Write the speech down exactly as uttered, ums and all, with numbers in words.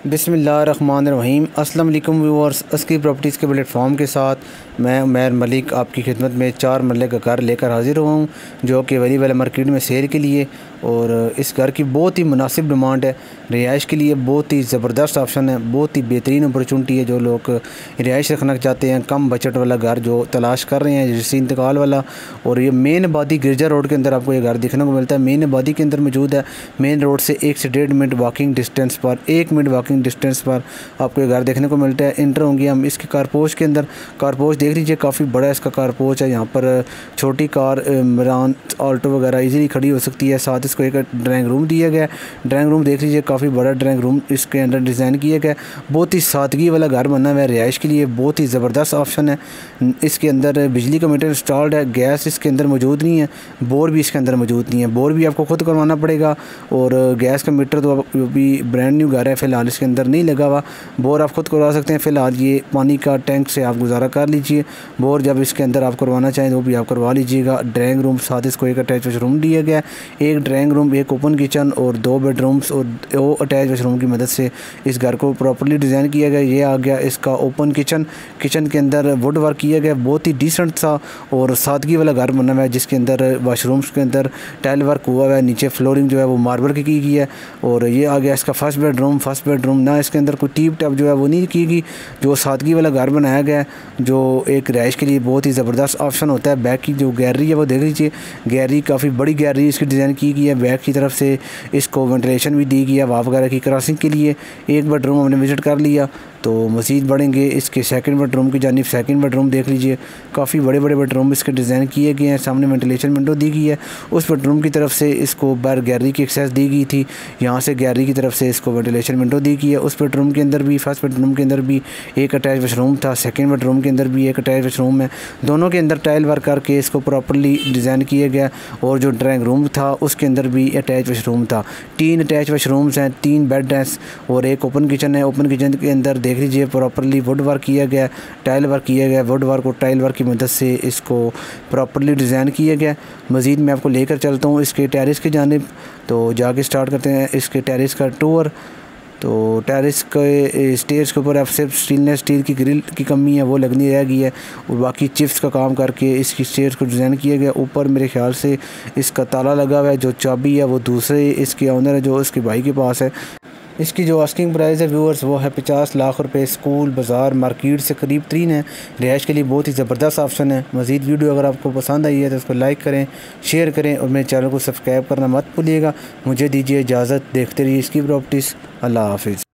बिस्मिल्लाहिर्रहमानिर्रहीम। अस्सलाम वालेकुम व्यूअर्स, अस्की प्रॉपर्टीज़ के प्लेटफॉर्म के साथ मैं उमैर मलिक आपकी खिदमत में चार मरले का घर लेकर हाज़िर हुआ हूँ, जो कि अवेलेबल है मार्केट में सेल के लिए। और इस घर की बहुत ही मुनासिब डिमांड है। रिहाइश के लिए बहुत ही ज़बरदस्त ऑप्शन है, बहुत ही बेहतरीन अपॉर्चुनिटी है। जो लोग रिहाइश रखना चाहते हैं, कम बजट वाला घर जो तलाश कर रहे हैं, जैसे इंतकाल वाला। और ये मेन आबादी गिरजा रोड के अंदर आपको ये घर देखने को मिलता है। मेन आबादी के अंदर मौजूद है। मेन रोड से एक से डेढ़ मिनट वॉकिंग डिस्टेंस पर एक मिनट वॉकिंग डिस्टेंस पर आपको ये घर देखने को मिलता है। इंटर होंगे हम इसके कारपोच के अंदर। कारपोच देख लीजिए, काफ़ी बड़ा इसका कारपोच है। यहाँ पर छोटी कार, मरान, ऑल्टो वगैरह इजीली खड़ी हो सकती है। साथ इसको एक ड्राइंग रूम दिया गया है। ड्राइंग रूम देख लीजिए, काफ़ी बड़ा ड्राइंग रूम इसके अंदर डिज़ाइन किया गया है। बहुत ही सादगी वाला घर बना हुआ है। रिहाइश के लिए बहुत ही ज़बरदस्त ऑप्शन है। इसके अंदर बिजली का मीटर इंस्टॉल्ड है। गैस इसके अंदर मौजूद नहीं है। बोर भी इसके अंदर मौजूद नहीं है। बोर भी आपको खुद करवाना पड़ेगा। और गैस का मीटर तो भी ब्रांड न्यू घर है, फ़िलहाल इसके अंदर नहीं लगा हुआ। बोर आप खुद करवा सकते हैं। फ़िलहाल ये पानी का टैंक से आप गुजारा कर लीजिए। बोर जब इसके अंदर आप करवाना चाहें तो भी आप करवा लीजिएगा। ड्राइंग रूम साथ इसको एक अटैच वाशरूम दिया गया है। एक ड्राइंग रूम, एक ओपन किचन और दो बेडरूम्स और दो अटैच वाशरूम की मदद से इस घर को प्रॉपर्ली डिज़ाइन किया गया। ये आ गया इसका ओपन किचन। किचन के अंदर वुड वर्क किया गया, बहुत ही डिसेंट सा और सादगी वाला घर बना हुआ है, जिसके अंदर वाशरूम्स के अंदर टाइल वर्क हुआ है। नीचे फ्लोरिंग जो है वो मार्बल की की गई है। और ये आ गया इसका फर्स्ट बेडरूम। फर्स्ट बेडरूम ना इसके अंदर कोई टीप टप जो है वो नहीं की गई। जो सादगी वाला घर बनाया गया है, जो एक रिहाइश के लिए बहुत ही ज़बरदस्त ऑप्शन होता है। बैक की जो गैलरी है वो देख लीजिए। गैलरी काफ़ी बड़ी गैलरी इसकी डिज़ाइन की गई है। बैक की तरफ से इसको वेंटिलेशन भी दी गई है वाफ वगैरह की क्रॉसिंग के लिए। एक बेडरूम हमने विज़िट कर लिया। तो मज़ीद बढ़ेंगे इसके सेकंड बेडरूम की जानिब। सेकंड बेडरूम देख लीजिए, काफ़ी बड़े बड़े बेडरूम इसके डिज़ाइन किए गए हैं। सामने वेंटिलेशन विंडो दी गई है। उस बेडरूम की तरफ से इसको बाहर गैलरी की एक्सेस दी गई थी। यहाँ से गैलरी की तरफ से इसको वेंटिलेशन विंडो दी गई है। उस बेडरूम के अंदर भी, फर्स्ट बेडरूम के अंदर भी एक अटैच वाशरूम था। सेकेंड बेडरूम के अंदर भी एक अटैच वाशरूम है। दोनों के अंदर टाइल वर्क करके इसको प्रॉपरली डिज़ाइन किया गया। और जो ड्राइंग रूम था उसके अंदर भी अटैच वाशरूम था। तीन अटैच वाशरूम्स हैं, तीन बेड हैं और एक ओपन किचन है। ओपन किचन के अंदर देख लीजिए प्रॉपरली वुड वर्क किया गया, टाइल वर्क किया गया। वुड वर्क और टाइल वर्क की मदद से इसको प्रॉपरली डिज़ाइन किया गया। मज़ीद मैं आपको लेकर चलता हूँ इसके टेरेस की जानिब। तो जाके स्टार्ट करते हैं इसके टेरेस का टूर। तो टेरेस के स्टेयर्स के ऊपर अब सिर्फ स्टेनलेस स्टील की ग्रिल की कमी है, वो लगनी रह गई है। और बाकी चिप्स का काम करके इसकी स्टेयर्स को डिज़ाइन किया गया। ऊपर मेरे ख्याल से इसका ताला लगा हुआ है। जो चाबी है वो दूसरे इसके ओनर है, जो इसके भाई के पास है। इसकी जो आस्किंग प्राइस है व्यूअर्स वो है पचास लाख रुपए। स्कूल, बाज़ार, मार्केट से करीब तरीन है। रिहाइश के लिए बहुत ही ज़बरदस्त ऑप्शन है। मज़ीद वीडियो अगर आपको पसंद आई है तो उसको लाइक करें, शेयर करें और मेरे चैनल को सब्सक्राइब करना मत भूलिएगा। मुझे दीजिए इजाज़त, देखते रहिए इसकी प्रॉपर्टीज़। अल्लाह हाफिज़।